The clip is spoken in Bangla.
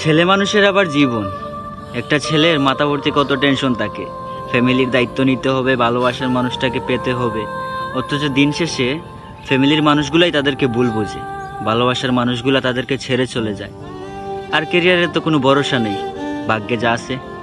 ছেলে মানুষের আবার জীবন। একটা ছেলের মাথা ভর্তি কত টেনশন থাকে, ফ্যামিলির দায়িত্ব নিতে হবে, ভালোবাসার মানুষটাকে পেতে হবে। অথচ দিন শেষে ফ্যামিলির মানুষগুলাই তাদেরকে ভুল বোঝে, ভালোবাসার মানুষগুলা তাদেরকে ছেড়ে চলে যায়। আর ক্যারিয়ারের তো কোনো ভরসা নেই, ভাগ্যে যা আছে